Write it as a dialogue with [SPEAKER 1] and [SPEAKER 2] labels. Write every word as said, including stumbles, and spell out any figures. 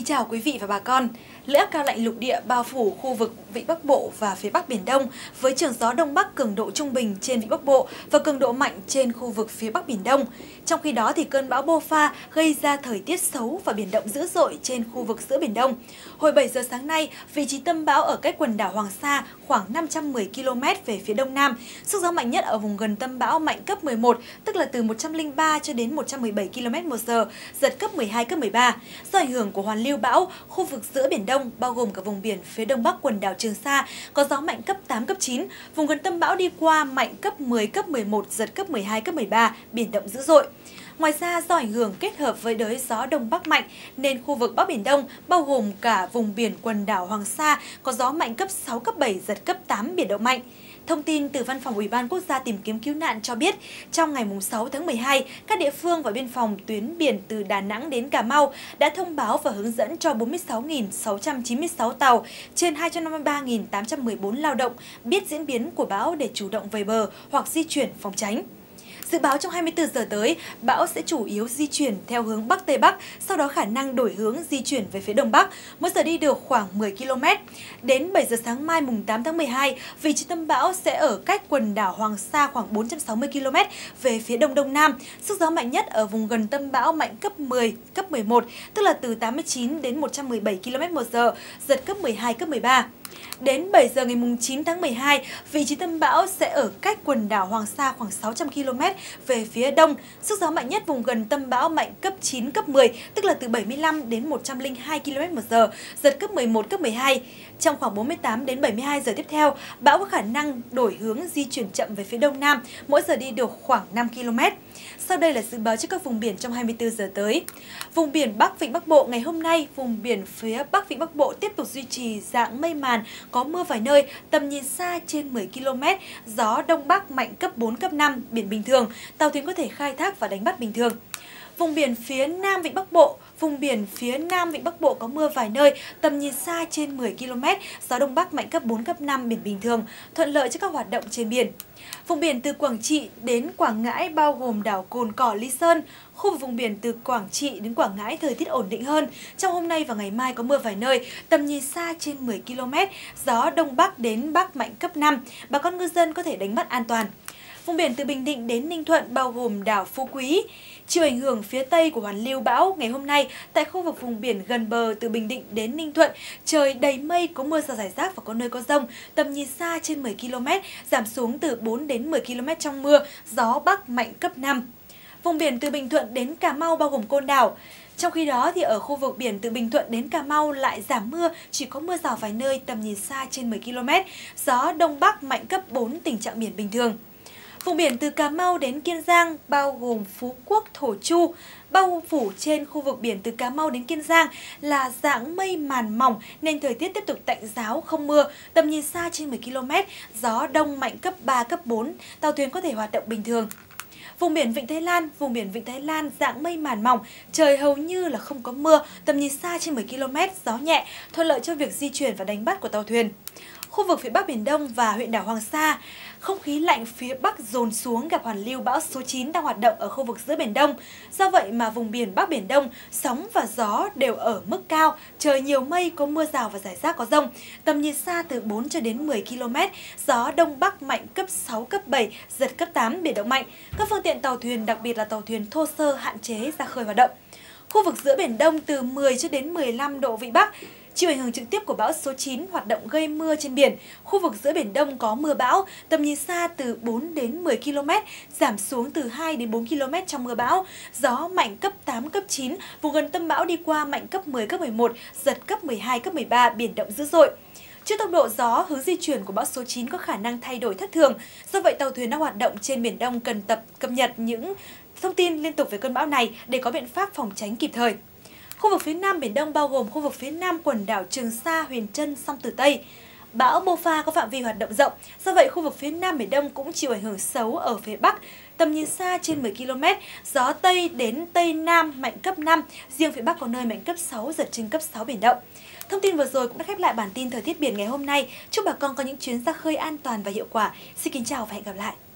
[SPEAKER 1] chào quý vị và bà con. Lưỡi áp cao lạnh lục địa bao phủ khu vực Vịnh Bắc Bộ và phía Bắc Biển Đông với trường gió Đông Bắc cường độ trung bình trên Vịnh Bắc Bộ và cường độ mạnh trên khu vực phía Bắc Biển Đông. Trong khi đó, thì cơn bão Bopha gây ra thời tiết xấu và biển động dữ dội trên khu vực giữa Biển Đông. Hồi bảy giờ sáng nay, vị trí tâm bão ở cách quần đảo Hoàng Sa khoảng năm trăm mười ki lô mét về phía đông nam. Sức gió mạnh nhất ở vùng gần tâm bão mạnh cấp mười một, tức là từ một trăm lẻ ba cho đến một trăm mười bảy ki lô mét một giờ, giật cấp mười hai, cấp mười ba. Do ảnh hưởng của hoàn lưu bão, khu vực giữa Biển Đông bao gồm cả vùng biển phía đông bắc quần đảo Trường Sa có gió mạnh cấp tám, cấp chín, vùng gần tâm bão đi qua mạnh cấp mười, cấp mười một, giật cấp mười hai, cấp mười ba, biển động dữ dội. Ngoài ra, do ảnh hưởng kết hợp với đới gió đông bắc mạnh nên khu vực Bắc Biển Đông bao gồm cả vùng biển quần đảo Hoàng Sa có gió mạnh cấp sáu, cấp bảy, giật cấp tám, biển động mạnh. Thông tin từ Văn phòng Ủy ban Quốc gia tìm kiếm cứu nạn cho biết, trong ngày sáu tháng mười hai, các địa phương và biên phòng tuyến biển từ Đà Nẵng đến Cà Mau đã thông báo và hướng dẫn cho bốn mươi sáu nghìn sáu trăm chín mươi sáu tàu trên hai trăm năm mươi ba nghìn tám trăm mười bốn lao động biết diễn biến của bão để chủ động về bờ hoặc di chuyển phòng tránh. Dự báo trong hai mươi tư giờ tới, bão sẽ chủ yếu di chuyển theo hướng Bắc Tây Bắc, sau đó khả năng đổi hướng di chuyển về phía Đông Bắc, mỗi giờ đi được khoảng mười ki lô mét. Đến bảy giờ sáng mai mùng tám tháng mười hai, vị trí tâm bão sẽ ở cách quần đảo Hoàng Sa khoảng bốn trăm sáu mươi ki lô mét về phía Đông Đông Nam. Sức gió mạnh nhất ở vùng gần tâm bão mạnh cấp mười, cấp mười một, tức là từ tám mươi chín đến một trăm mười bảy ki lô mét một giờ, giật cấp mười hai, cấp mười ba. Đến bảy giờ ngày chín tháng mười hai, vị trí tâm bão sẽ ở cách quần đảo Hoàng Sa khoảng sáu trăm ki lô mét về phía đông. Sức gió mạnh nhất vùng gần tâm bão mạnh cấp chín, cấp mười, tức là từ bảy mươi lăm đến một trăm lẻ hai ki lô mét một giờ, giật cấp mười một, cấp mười hai. Trong khoảng bốn mươi tám đến bảy mươi hai giờ tiếp theo, bão có khả năng đổi hướng di chuyển chậm về phía đông nam, mỗi giờ đi được khoảng năm ki lô mét. Sau đây là dự báo cho các vùng biển trong hai mươi tư giờ tới. Vùng biển Bắc Vịnh Bắc Bộ ngày hôm nay, vùng biển phía Bắc Vịnh Bắc Bộ tiếp tục duy trì dạng mây màn, có mưa vài nơi, tầm nhìn xa trên mười ki lô mét, gió Đông Bắc mạnh cấp bốn, cấp năm, biển bình thường, tàu thuyền có thể khai thác và đánh bắt bình thường. Vùng biển phía Nam Vịnh Bắc Bộ, vùng biển phía Nam Vịnh Bắc Bộ có mưa vài nơi, tầm nhìn xa trên mười ki lô mét, gió Đông Bắc mạnh cấp bốn, cấp năm, biển bình thường, thuận lợi cho các hoạt động trên biển. Vùng biển từ Quảng Trị đến Quảng Ngãi bao gồm đảo Cồn Cỏ, Lý Sơn. Khu vực vùng biển từ Quảng Trị đến Quảng Ngãi thời tiết ổn định hơn. Trong hôm nay và ngày mai có mưa vài nơi, tầm nhìn xa trên mười ki lô mét, gió Đông Bắc đến Bắc mạnh cấp năm. Bà con ngư dân có thể đánh bắt an toàn. Vùng biển từ Bình Định đến Ninh Thuận bao gồm đảo Phú Quý. Chịu ảnh hưởng phía Tây của hoàn lưu bão, ngày hôm nay tại khu vực vùng biển gần bờ từ Bình Định đến Ninh Thuận, trời đầy mây, có mưa rào rải rác và có nơi có dông, tầm nhìn xa trên mười ki lô mét, giảm xuống từ bốn đến mười ki lô mét trong mưa, gió Bắc mạnh cấp năm. Vùng biển từ Bình Thuận đến Cà Mau bao gồm Côn Đảo. Trong khi đó, thì ở khu vực biển từ Bình Thuận đến Cà Mau lại giảm mưa, chỉ có mưa rào vài nơi, tầm nhìn xa trên mười ki lô mét, gió Đông Bắc mạnh cấp bốn, tình trạng biển bình thường. Vùng biển từ Cà Mau đến Kiên Giang bao gồm Phú Quốc, Thổ Chu, bao phủ trên khu vực biển từ Cà Mau đến Kiên Giang là dạng mây màn mỏng nên thời tiết tiếp tục tạnh ráo, không mưa, tầm nhìn xa trên mười ki lô mét, gió đông mạnh cấp ba, cấp bốn, tàu thuyền có thể hoạt động bình thường. Vùng biển Vịnh Thái Lan, vùng biển Vịnh Thái Lan dạng mây màn mỏng, trời hầu như là không có mưa, tầm nhìn xa trên mười ki lô mét, gió nhẹ, thuận lợi cho việc di chuyển và đánh bắt của tàu thuyền. Khu vực phía Bắc Biển Đông và huyện đảo Hoàng Sa, không khí lạnh phía Bắc dồn xuống gặp hoàn lưu bão số chín đang hoạt động ở khu vực giữa Biển Đông. Do vậy mà vùng biển Bắc Biển Đông, sóng và gió đều ở mức cao, trời nhiều mây, có mưa rào và rải rác có dông. Tầm nhìn xa từ bốn cho đến mười ki lô mét, gió Đông Bắc mạnh cấp sáu, cấp bảy, giật cấp tám, biển động mạnh. Các phương tiện tàu thuyền, đặc biệt là tàu thuyền thô sơ, hạn chế ra khơi hoạt động. Khu vực giữa Biển Đông từ mười cho đến mười lăm độ Vĩ Bắc, chịu ảnh hưởng trực tiếp của bão số chín hoạt động gây mưa trên biển. Khu vực giữa Biển Đông có mưa bão, tầm nhìn xa từ bốn đến mười ki lô mét, giảm xuống từ hai đến bốn ki lô mét trong mưa bão. Gió mạnh cấp tám, cấp chín, vùng gần tâm bão đi qua mạnh cấp mười, cấp mười một, giật cấp mười hai, cấp mười ba, biển động dữ dội. Trước tốc độ gió, hướng di chuyển của bão số chín có khả năng thay đổi thất thường. Do vậy, tàu thuyền đang hoạt động trên Biển Đông cần tập cập nhật những thông tin liên tục về cơn bão này để có biện pháp phòng tránh kịp thời. Khu vực phía Nam Biển Đông bao gồm khu vực phía Nam quần đảo Trường Sa, Huyền Trân, Song Tử Tây. Bão Bopha có phạm vi hoạt động rộng, do vậy khu vực phía Nam Biển Đông cũng chịu ảnh hưởng xấu ở phía Bắc, tầm nhìn xa trên mười ki lô mét, gió Tây đến Tây Nam mạnh cấp năm, riêng phía Bắc có nơi mạnh cấp sáu, giật trên cấp sáu, biển động. Thông tin vừa rồi cũng đã khép lại bản tin thời tiết biển ngày hôm nay. Chúc bà con có những chuyến ra khơi an toàn và hiệu quả. Xin kính chào và hẹn gặp lại.